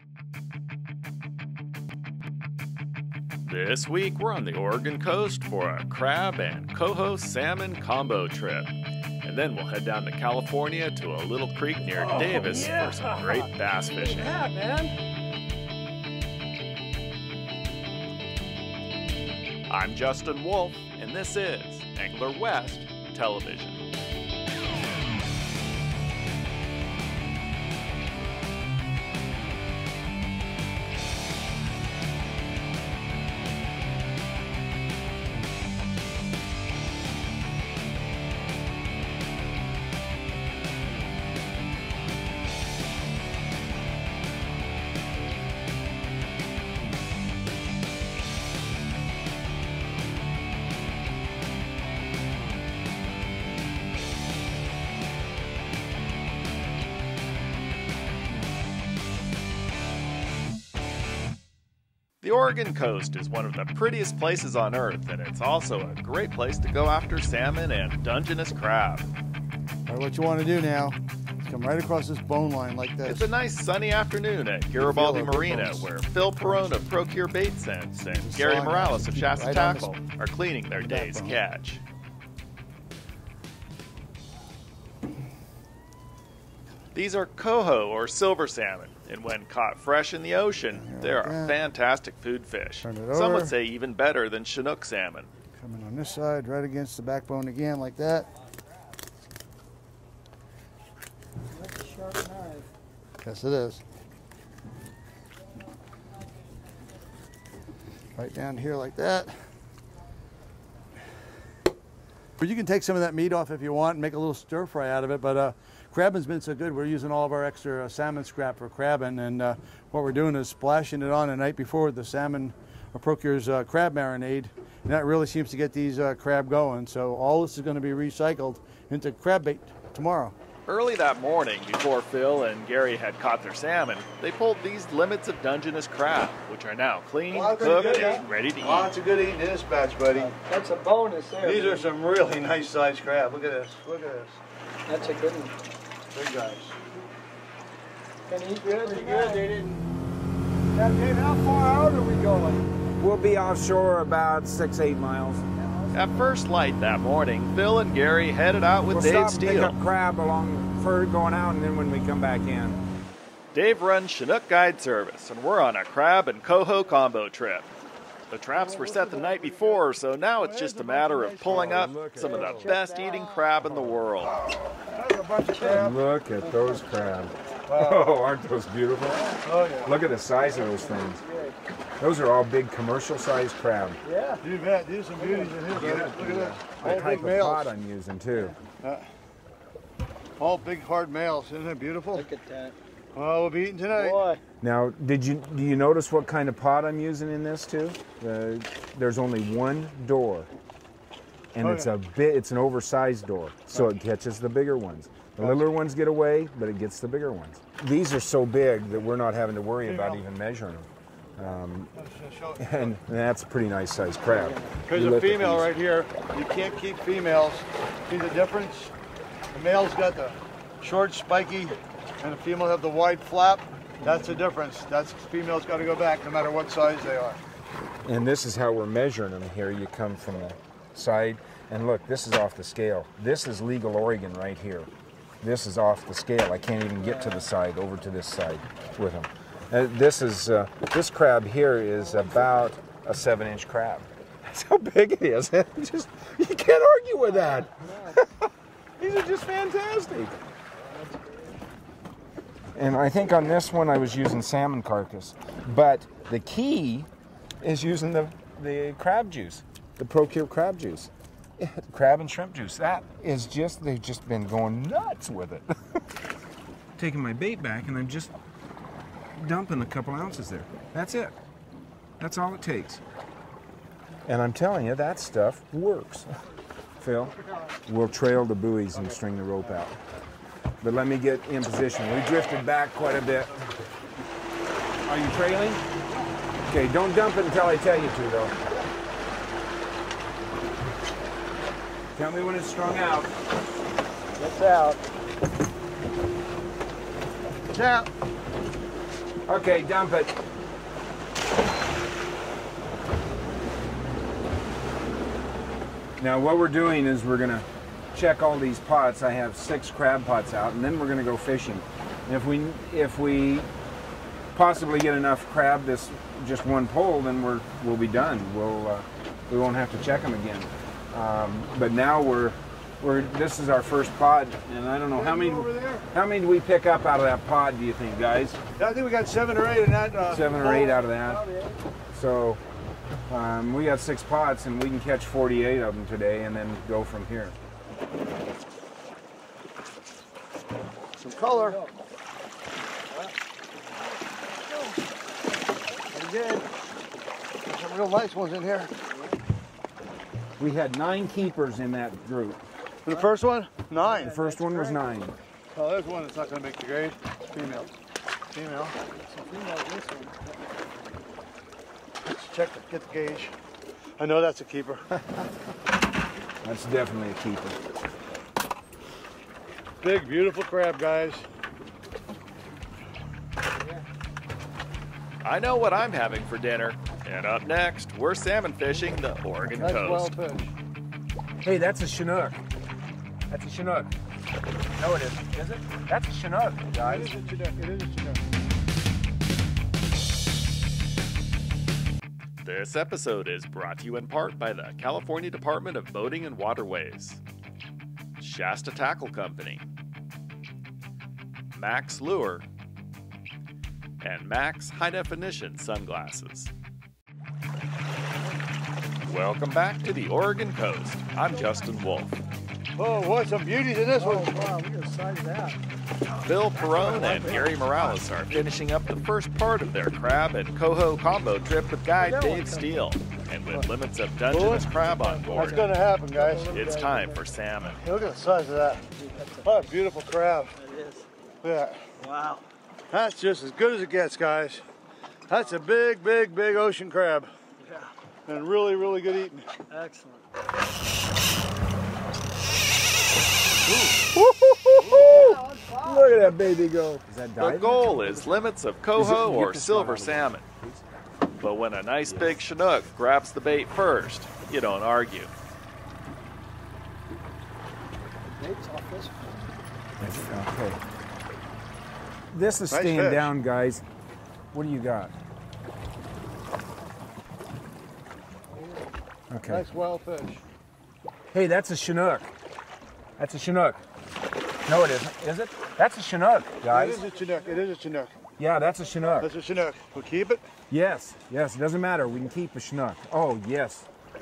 This week, we're on the Oregon coast for a crab and coho salmon combo trip. And then we'll head down to California to a little creek near Davis for some great bass fishing. Yeah, man. I'm Justin Wolf, and this is Angler West Television. The Oregon coast is one of the prettiest places on Earth, and it's also a great place to go after salmon and Dungeness crab. All right, what you want to do now is come right across this bone line like this. It's a nice sunny afternoon at Garibaldi Marina, where Phil Perone of Procure Bait Sense and Gary Morales of Shasta Tackle are cleaning their day's catch. These are coho or silver salmon, and when caught fresh in the ocean, they are a fantastic food fish. Some would say even better than Chinook salmon. Coming on this side, right against the backbone again, like that. That's a sharp knife. Yes, it is. Right down here like that. But you can take some of that meat off if you want and make a little stir fry out of it, but crabbing's been so good, we're using all of our extra salmon scrap for crabbing, and what we're doing is splashing it on the night before with the salmon Procure's crab marinade, and that really seems to get these crab going. So all this is going to be recycled into crab bait tomorrow. Early that morning, before Phil and Gary had caught their salmon, they pulled these limits of Dungeness crab, which are now clean, cooked, and ready to eat. Lots of good eating in this batch, buddy. That's a bonus there. These are some really nice sized crab. Look at this. Look at this. That's a good one. Big guys. Can eat good? Pretty good. They didn't. Now, Dave, how far out are we going? We'll be offshore about 6-8 miles. At first light that morning, Phil and Gary headed out with Dave We'll Steele. pick up crab along for going out, and then when we come back in. Dave runs Chinook Guide Service, and we're on a crab and coho combo trip. The traps were set the night before, so now it's just a matter of pulling up some of the best eating crab in the world. Look at those crabs. Oh, aren't those beautiful? Oh, yeah. Look at the size of those things. Those are all big commercial-sized crab. Yeah. You bet. These are some beauties in here, buddy. Look at this. The All type big of pot males. I'm using, too. All big, hard males. Isn't that beautiful? Look at that. Well, we'll be eating tonight. Boy. Now, do you notice what kind of pot I'm using in this, too? There's only one door. And it's an oversized door, so it catches the bigger ones. The littler ones get away, but it gets the bigger ones. These are so big that we're not having to worry about even measuring them. And that's a pretty nice sized crab. Here's a female right here. You can't keep females. See the difference? The male's got the short, spiky, and the female have the wide flap. That's the difference. That's female's got to go back no matter what size they are. And this is how we're measuring them here. You come from the side, and look, this is off the scale. This is legal Oregon right here. This is off the scale. I can't even get to the side, over to this side with them. This crab here is about a 7-inch crab. That's how big it is. You can't argue with that. These are just fantastic. And I think on this one I was using salmon carcass, but the key is using the crab juice, the Procure crab juice. Crab and shrimp juice. That is just, they've just been going nuts with it. Taking my bait back and I'm just dumping a couple ounces there. That's it. That's all it takes. And I'm telling you, that stuff works. Phil, we'll trail the buoys and string the rope out. But let me get in position. We drifted back quite a bit. Are you trailing? Okay, don't dump it until I tell you to, though. Tell me when it's strung out. It's out. It's out. Okay, dump it. Now what we're doing is we're gonna check all these pots. I have 6 crab pots out, and then we're gonna go fishing. And if we possibly get enough crab this just one pull, then we'll be done. We won't have to check them again. But now this is our first pod, and I don't know how many do we pick up out of that pod, do you think, guys? I think we got 7 or 8 in that. 7 or 8 out of that. So we got 6 pots, and we can catch 48 of them today, and then go from here. Some color. Pretty good. There's some real nice ones in here. We had 9 keepers in that group. For the first one? 9. The first one was 9. Oh, there's one that's not going to make the grade. Female. Female. Some females in this one. Let's check to get the gauge. I know that's a keeper. That's definitely a keeper. Big, beautiful crab, guys. I know what I'm having for dinner. And up next, we're salmon fishing the Oregon coast. Well fish. Hey, that's a Chinook. That's a Chinook. No, it isn't. Is it? That's a Chinook, guys. It is a Chinook. It is a Chinook. This episode is brought to you in part by the California Department of Boating and Waterways, Shasta Tackle Company, Max Lure, and Max High Definition Sunglasses. Welcome back to the Oregon coast. I'm Justin Wolf. Oh, what some beauties in this one. Wow, look at the size of that. Bill Perrone and Gary Morales are finishing up the first part of their crab and coho combo trip with guide Dave Steele. And with limits of Dungeness crab on What's board, going to happen, guys? it's time for salmon. Hey, look at the size of that. What a beautiful crab. It is. Look at that. Wow. That's just as good as it gets, guys. That's a big, big, big ocean crab. Yeah. And really, really good eating. Excellent. Look at that baby go. Is that The diving? goal is limits of coho or silver salmon. But when a nice big Chinook grabs the bait first, you don't argue. Bait's off this one. Okay. This is Nice staying fish. down, guys. What do you got? Okay. Nice wild fish. Hey, that's a Chinook. That's a Chinook. No, it isn't. Is it? That's a Chinook, It guys. is a Chinook. It is a Chinook. Yeah, that's a Chinook. That's a Chinook. We'll keep it. Yes, yes, it doesn't matter. We can keep a Chinook. Oh, yes.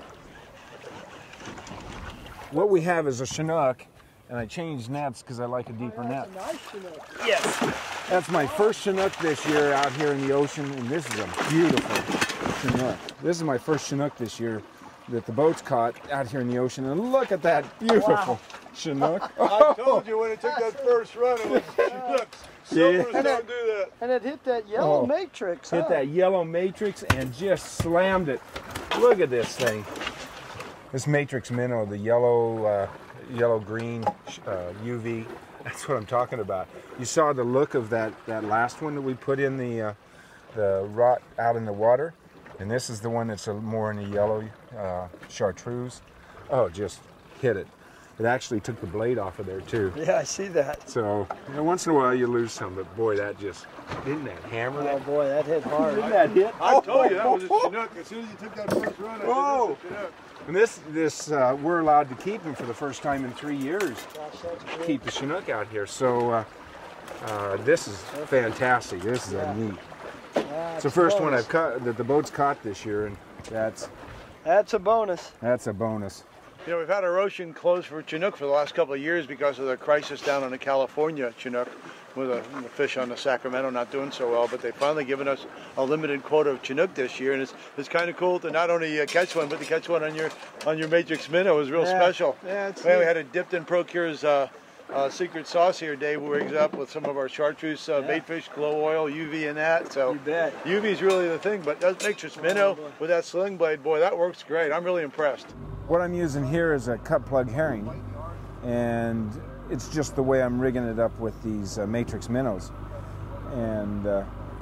What we have is a Chinook, and I changed nets because I like a deeper net. That's a nice Chinook. Yes. That's my first Chinook this year out here in the ocean, and this is a beautiful Chinook. This is my first Chinook this year that the boat's caught out here in the ocean, and look at that beautiful Chinook. I told you when it took that first run, it was Chinooks. Silvers Yeah. don't do that. And it hit that yellow Oh. matrix. Hit huh? that yellow matrix and just slammed it. Look at this thing. This matrix minnow, the yellow-green UV. That's what I'm talking about. You saw the look of that last one that we put in the rot out in the water, and this is the one that's more in the yellow chartreuse. Oh, just hit it. It actually took the blade off of there too. Yeah, I see that. So once in a while you lose some, but boy, that just didn't that hammer Oh that? boy, that hit hard. Didn't that hit? I told you that was a Chinook. As soon as you took that first run, I said, Whoa. this is a Chinook. And this we're allowed to keep them for the first time in 3 years. Gosh, that's great. Keep the Chinook out here. So this is fantastic. This is a neat. Yeah, It's the first one I've caught that the boat's caught this year, and that's a bonus. a bonus. You know, we've had our ocean closed for Chinook for the last couple of years because of the crisis down on the California Chinook with the fish on the Sacramento not doing so well, but they've finally given us a limited quota of Chinook this year, and it's kind of cool to not only catch one, but to catch one on your matrix minnow is real Yeah. special. Yeah, it's Man, we neat. had it dipped in Procure's secret sauce here. Dave rigs up with some of our chartreuse baitfish, glow oil, UV and that. So You bet. UV is really the thing, but that matrix minnow with that sling blade, boy, that works great. I'm really impressed. What I'm using here is a cut plug herring, and it's just the way I'm rigging it up with these matrix minnows. And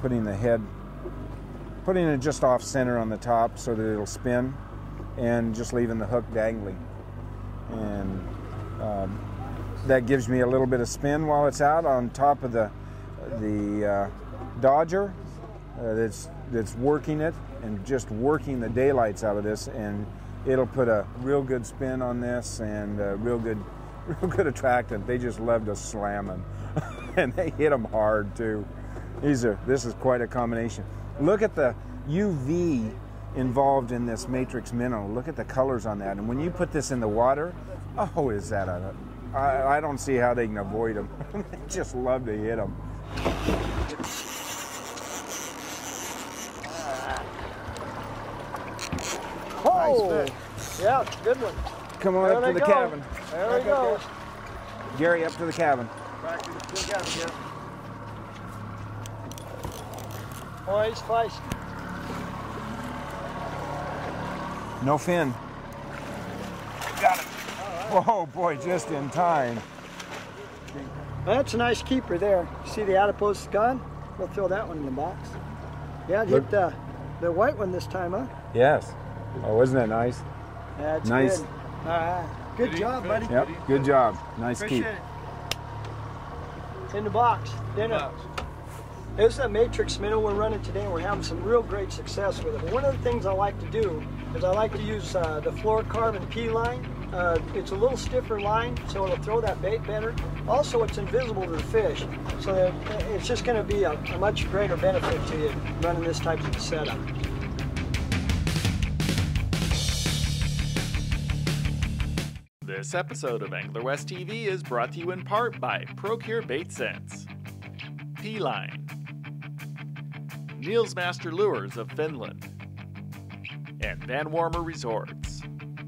putting it just off center on the top so that it'll spin, and just leaving the hook dangling. And that gives me a little bit of spin while it's out on top of the dodger that's working it and just working the daylights out of this, and it'll put a real good spin on this and a real good attractant. They just love to slam them, and they hit them hard too. This is quite a combination. Look at the UV involved in this matrix minnow. Look at the colors on that, and when you put this in the water, oh, is that I don't see how they can avoid them. They just love to hit them. Oh, Nice fish. yeah, good one. Come on There up to they the go. cabin. There we go. Gary, up to the cabin. Back to the cabin, yeah. Oh, he's feisty. No fin. Got it. Oh boy, just in time. Well, that's a nice keeper there. See the adipose is gone? We'll throw that one in the box. Yeah, it hit the white one this time, huh? Yes. Oh, wasn't that nice? That's Nice. good. All right. Good job, buddy. Yep. Good job. Nice keep. Appreciate it. In the box. Dinner. This is a matrix minnow we're running today, and we're having some real great success with it. But one of the things I like to do is I like to use the fluorocarbon P line. It's a little stiffer line, so it'll throw that bait better. Also, it's invisible to the fish, so that it's just going to be a much greater benefit to you running this type of a setup. This episode of Angler West TV is brought to you in part by Procure Bait Sense, P-Line, Niels Master Lures of Finland, and Van Warmer Resorts.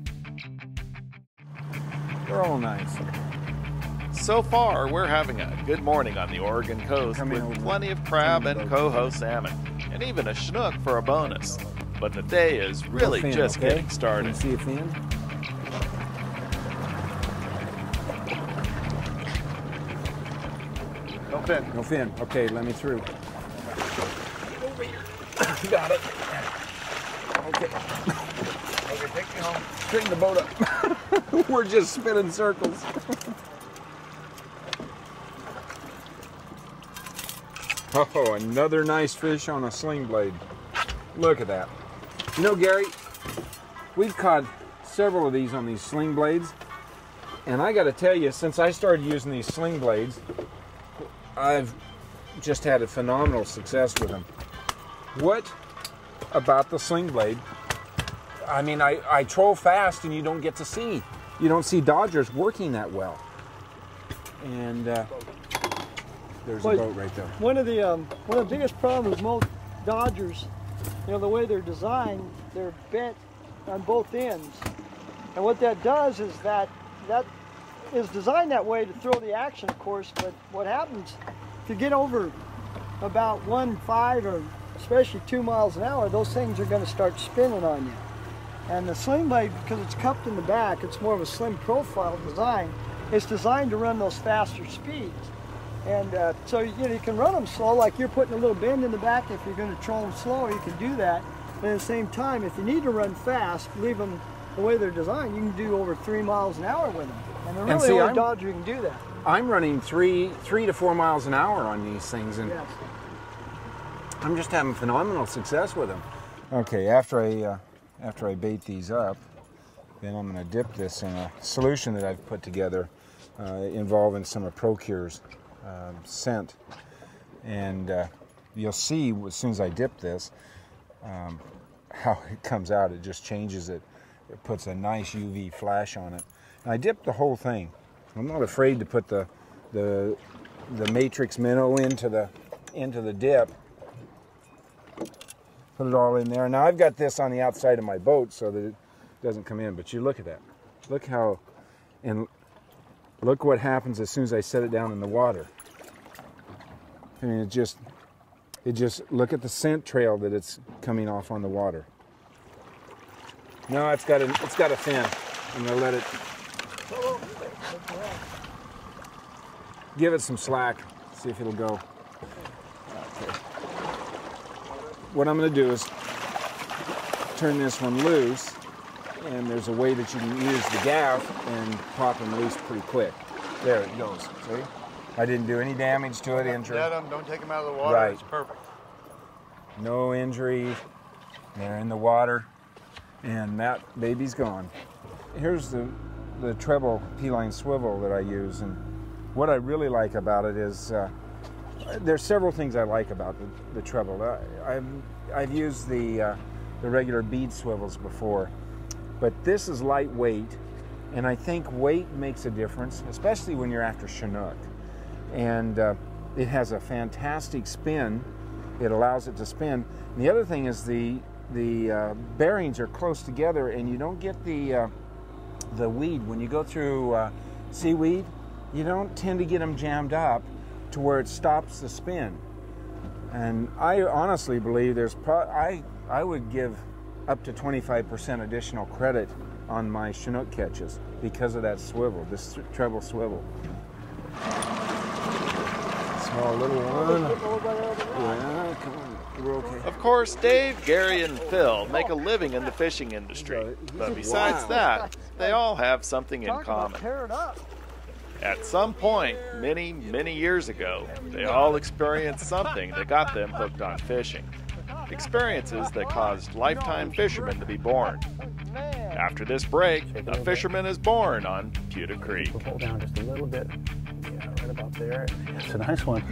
They're all nice. So far, we're having a good morning on the Oregon coast Come in, with old plenty of man. crab Come in, and boat. coho salmon, and even a Chinook for a bonus. But the day is really No fin, just okay? getting Can started. you see a fin? No fin. No fin. Okay, let me through. Got it. Okay. Okay, take me home. Bring the boat up. We're just spinning circles. Oh, another nice fish on a sling blade. Look at that. You know, Gary, we've caught several of these on these sling blades, and I got to tell you, since I started using these sling blades, I've just had a phenomenal success with them. What about the sling blade? I mean, I troll fast, and you don't get to see. You don't see dodgers working that well. And there's a boat right there. One of the biggest problems with most dodgers, you know, the way they're designed, they're bent on both ends. And what that does is that is designed that way to throw the action, of course, but what happens, if you get over about 1.5 or especially 2 miles an hour, those things are going to start spinning on you. And the sling blade, because it's cupped in the back, it's more of a slim profile design. It's designed to run those faster speeds. And so you can run them slow, like you're putting a little bend in the back. If you're going to troll them slower, you can do that. But at the same time, if you need to run fast, leave them the way they're designed, you can do over 3 miles an hour with them. And they're really the only dodger who can do that. I'm running 3 to 4 miles an hour on these things, and Yes. I'm just having phenomenal success with them. Okay, after I bait these up, then I'm going to dip this in a solution that I've put together involving some of Procure's scent. And you'll see as soon as I dip this how it comes out. It just changes it. It puts a nice UV flash on it. And I dipped the whole thing. I'm not afraid to put the matrix minnow into the dip. Put it all in there. Now I've got this on the outside of my boat so that it doesn't come in, but you look at that. Look how, and look what happens as soon as I set it down in the water. I mean, it just, look at the scent trail that it's coming off on the water. No, it's got a fin. I'm gonna let it, give it some slack, see if it'll go. Okay. what I'm going to do is turn this one loose, and there's a way that you can use the gaff and pop them loose pretty quick. There it goes. See? I didn't do any damage to it, injury. Net them, don't take them out of the water. Right. It's perfect. No injury. They're in the water, and that baby's gone. Here's the treble P-line swivel that I use, and what I really like about it is there's several things I like about the treble. I've used the regular bead swivels before, but this is lightweight, and I think weight makes a difference, especially when you're after Chinook. And it has a fantastic spin. It allows it to spin. And the other thing is the bearings are close together, and you don't get the weed. When you go through seaweed, you don't tend to get them jammed up to where it stops the spin. And I honestly believe I would give up to 25% additional credit on my Chinook catches because of that swivel, this treble swivel. Small little one. Yeah, come on, we're okay. Of course, Dave, Gary, and Phil make a living in the fishing industry. But besides that, they all have something in common. At some point, many, many years ago, they all experienced something that got them hooked on fishing. Experiences that caused lifetime fishermen to be born. After this break, a fisherman is born on Putah Creek. Hold down just a little bit. Yeah, right about there. It's a nice one.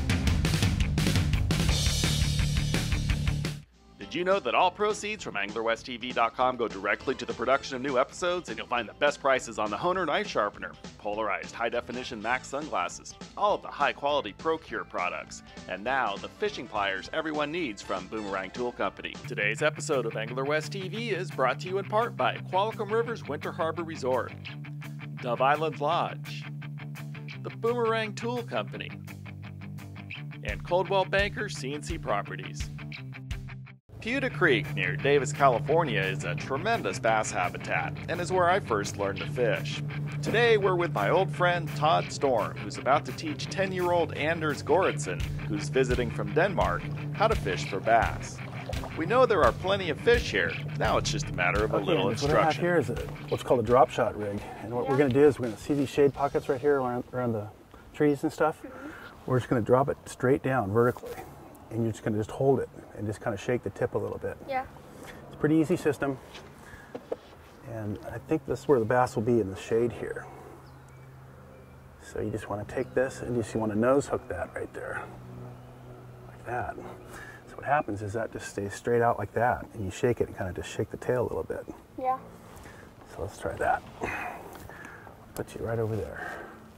Did you know that all proceeds from AnglerWestTV.com go directly to the production of new episodes, and you'll find the best prices on the Honer Knife Sharpener, polarized high-definition Max sunglasses, all of the high-quality ProCure products, and now the fishing pliers everyone needs from Boomerang Tool Company. Today's episode of Angler West TV is brought to you in part by Qualicum River's Winter Harbor Resort, Dove Island Lodge, the Boomerang Tool Company, and Coldwell Banker CNC Properties. Putah Creek near Davis, California is a tremendous bass habitat and is where I first learned to fish. Today we're with my old friend Todd Storm, who's about to teach 10-year-old Anders Goritsen, who's visiting from Denmark, how to fish for bass. We know there are plenty of fish here, now it's just a matter of a little instruction. What I have here is what's called a drop shot rig, and what we're going to do is we're going to see these shade pockets right here around the trees and stuff. We're just going to drop it straight down vertically, and you're just going to just hold it and just kind of shake the tip a little bit. Yeah. It's a pretty easy system, and I think this is where the bass will be, in the shade here. So you just want to take this and you want to nose hook that right there, like that. So what happens is that just stays straight out like that, and you shake it and kind of just shake the tail a little bit. Yeah. So let's try that. Put you right over there.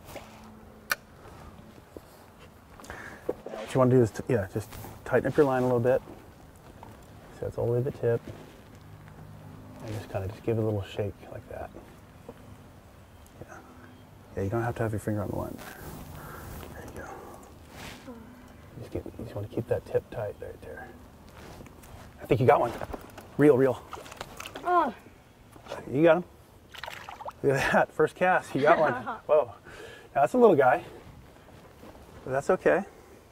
What you want to do is, just tighten up your line a little bit. So it's all the way to the tip. And just kind of just give it a little shake like that. Yeah, you don't have to have your finger on the line. There you go. You just want to keep that tip tight right there. I think you got one. Reel. Oh. You got him. Look at that, first cast, you got one. Whoa. Now that's a little guy, but that's okay.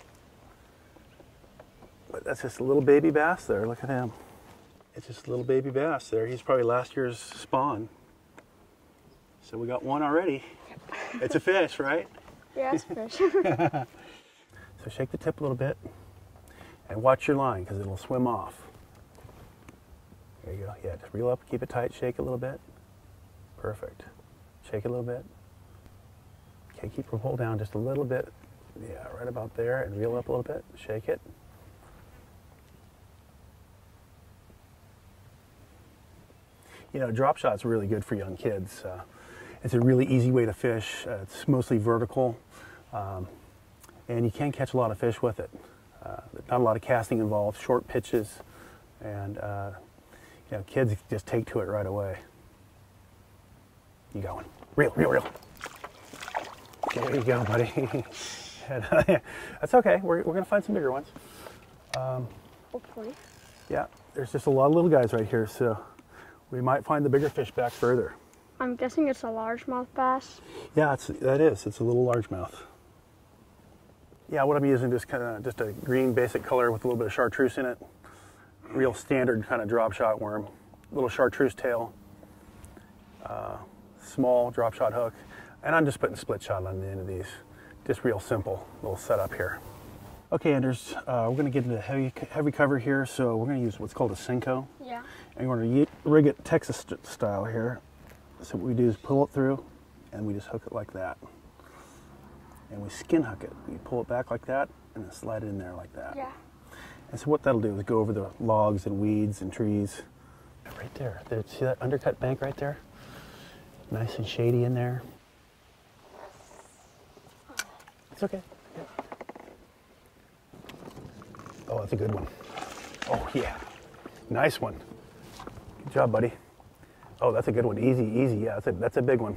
But that's just a little baby bass there, look at him. It's just a little baby bass there. He's probably last year's spawn. So we got one already. It's a fish, right? Yeah, it's a fish. So shake the tip a little bit and watch your line because it'll swim off. There you go. Yeah, just reel up, keep it tight, shake it a little bit. Perfect. Shake it a little bit. Okay, keep your pull down just a little bit. Yeah, right about there, and reel up a little bit. Shake it. You know, drop shot's really good for young kids. It's a really easy way to fish. It's mostly vertical, and you can catch a lot of fish with it. Not a lot of casting involved, short pitches, and you know, kids just take to it right away. You got one. Reel. There you go, buddy. That's okay. We're going to find some bigger ones. Hopefully. Yeah, there's just a lot of little guys right here, so we might find the bigger fish back further. I'm guessing it's a largemouth bass. Yeah, that is. It's a little largemouth. Yeah, what I'm using is just a green basic color with a little bit of chartreuse in it. real standard kind of drop shot worm. Little chartreuse tail, small drop shot hook, and I'm just putting split shot on the end of these. Just real simple little setup here. Okay, Anders, we're going to get into heavy cover here, so we're going to use what's called a Senko. Yeah. And we're going to rig it Texas style here. So what we do is pull it through, and we just hook it like that. And we skin hook it. We pull it back like that, and then slide it in there like that. Yeah. And so what that'll do is go over the logs and weeds and trees. Right there. See that undercut bank right there? Nice and shady in there. It's okay. Yeah. Oh, that's a good one. Oh, yeah. Nice one. Good job, buddy. Oh, that's a good one. Easy, easy. Yeah, that's a big one.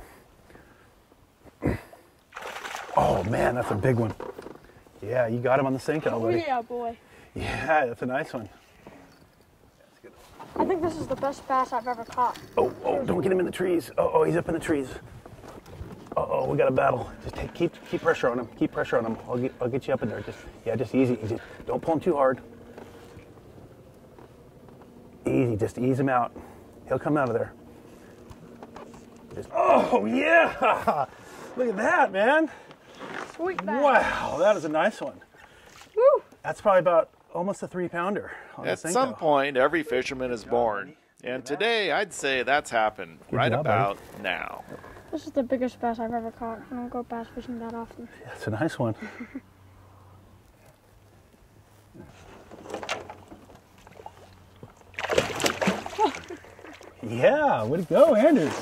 Oh, man, that's a big one. Yeah, you got him on the Senko, buddy. Oh, yeah, boy. Yeah, that's a nice one. That's good. I think this is the best bass I've ever caught. Oh, don't get him in the trees. Oh, he's up in the trees. Uh-oh, we got a battle. Just keep pressure on him. Keep pressure on him. I'll get you up in there. Just easy. Don't pull him too hard. Easy, just ease him out. He'll come out of there. Oh, yeah! Look at that, man. Sweet bass. Wow, that is a nice one. Woo! That's probably about almost a 3-pounder. At some point, every fisherman is born. And today, I'd say that's happened right about now. This is the biggest bass I've ever caught. I don't go bass fishing that often. That's a nice one. Yeah, way to go, Anders.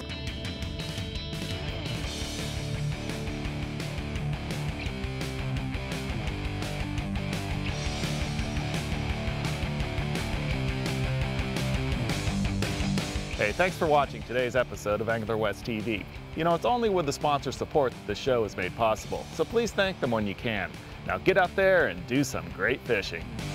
Hey, thanks for watching today's episode of Angler West TV. You know, it's only with the sponsor support that the show is made possible, so please thank them when you can. Now get out there and do some great fishing.